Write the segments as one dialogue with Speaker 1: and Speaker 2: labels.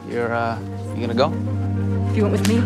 Speaker 1: You gonna go?
Speaker 2: You went with me?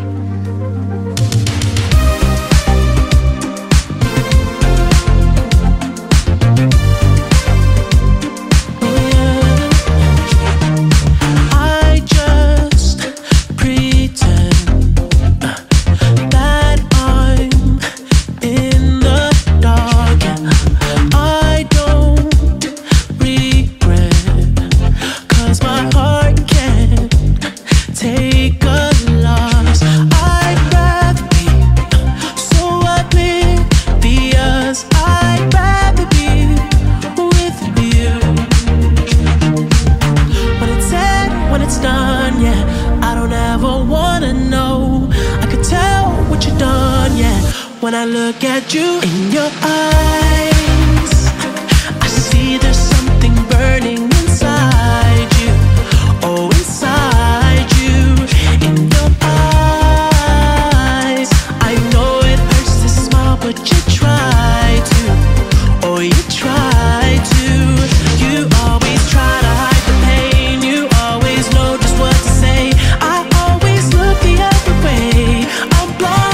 Speaker 3: When I look at you in your eyes, I see there's something burning inside you. Oh, inside you, in your eyes. I know it hurts to smile, but you try to. Oh, you try to. You always try to hide the pain. You always know just what to say. I always look the other way. I'm blind.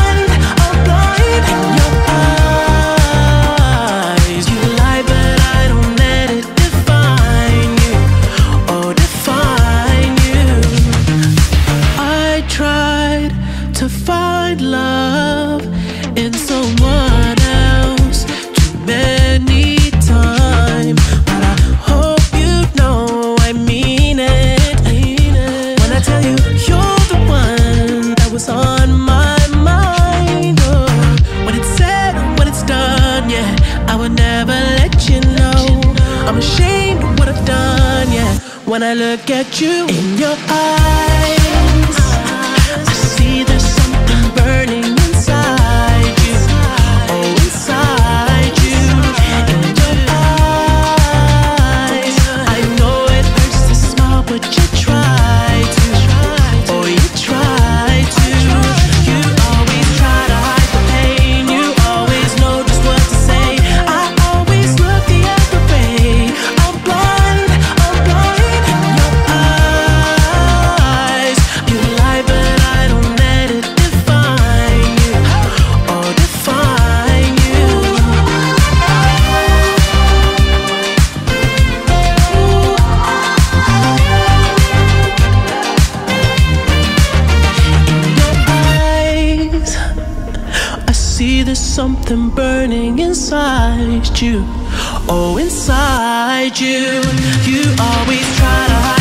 Speaker 3: To find love in someone else too many times, but I hope you know I mean it. When I tell you you're the one that was on my mind. Oh, when it's said, when it's done, yeah, I would never let you know. I'm ashamed of what I've done, yeah. When I look at you in your eyes, I see there's something burning inside you. Oh, inside you, in your eyes. I know it hurts to smile, but you try to. Oh, you try to. You always try to hide the pain. You always know just what to say. I always look the other way. I'm blind in your eyes. You lie, but I don't let it define you. Or define you. In your eyes, I see there's something burning inside you. Oh, inside you. You always try to hide